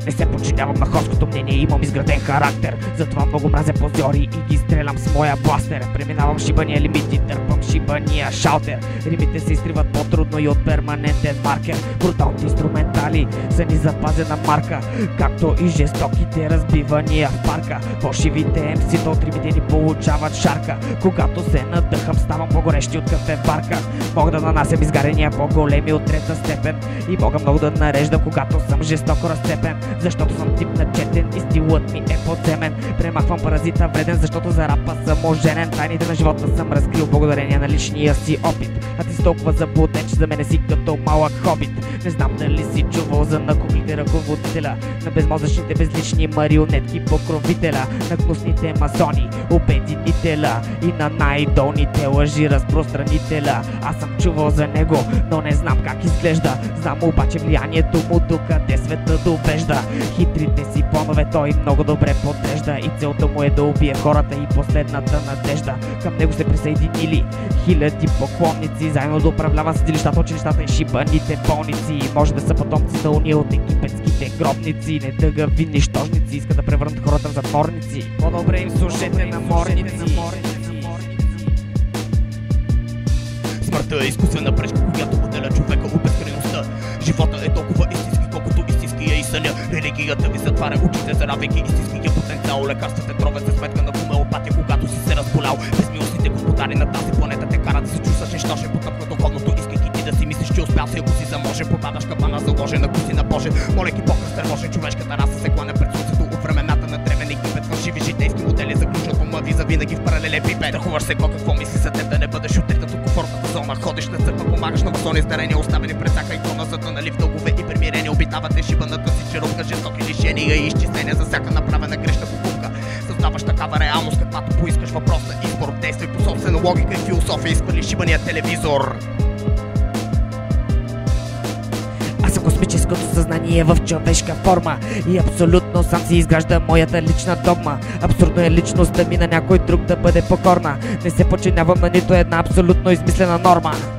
Не се подчинявам на хорското мнение, имам изграден характер. Затова много мразя позори и ги стрелям с моя бластер. Преминавам шибания лимити, търпам шибания шалтер. Римите се изтриват по-трудно и от перманентен маркер. Бруталните инструментали са ни запазена марка, както и жестоките разбивания в парка. Фалшивите МС-та от римите ни получават шарка. Когато се надъхам, ставам по-горещи от кафе барка. Мога да нанасям изгарения по-големи от трета степен и мога много да нареждам, когато съм жестоко разцепен. Защото съм тип начетен и стилът ми е подземен. Премахвам паразита вреден, защото за рапа съм оженен. Тайните на живота съм разкрил благодарение на личния си опит. А ти си толкова заблуден, че за мене си като малък хобит. Не знам дали си чувал за накуклите ръководителя, на безмозъчните безлични марионетки покровителя, на гнусните масони, обединителя и на най-долните лъжи разпространителя. Аз съм чувал за него, но не знам как изглежда. Знам обаче влиянието му докъде света довежда. Хитрите си планове той много добре подрежда и целта му е да убие хората и последната надежда. Към него се присъединили хиляди поклонници, заедно да управляват съдилищата, училищата и шибаните болници. Може да са потомци на уния от египетските гробници. Недъгави нищожници искат да превърнат хората в затворници. По-добре им служете на морници. Смъртта е изкуствена пречка, която отделя човека от безкрайността. Живота е толкова истински, колкото истински е и съня. Религията ви затваря очите, заравяйки истинския потенциал. Лекарствата тровят за сметка на хомеопатия, когато си се разболял. Безмилостните господари на тази планета те карат да се чувстваш нещожен, потъпка духовното, искайки ти да си мислиш, че успял си, ако си заможен. Попадаш капана заложен, ако си набожен. Молеки покръв тревожен, човешката раса се кланя пред слънцето от времената на древен Египет. Фалшиви житейски модели заключват ума ви завинаги в паралелен пипет. Страхуваш се какво мисли за теб, да не бъдеш оттегнат от комфортната зона. Ходиш на църква, помагаш на масони с дарения, оставени пред всяка икона, затънали в дългове и примирени. Обитавате шибаната си черупка, жестоки лишения и изчисления за всяка направена грешна покупка. Създаваш такава реалност, каквато поискаш. Въпрос на избор, действай по собствена логика и философия. Изпали шибания телевизор. Аз съм космическото съзнание в човешка форма и абсолютно сам си изгражда моята лична догма. Абсурдно е личността ми на някой друг да бъде покорна. Не се подчинявам на нито една абсолютно измислена норма.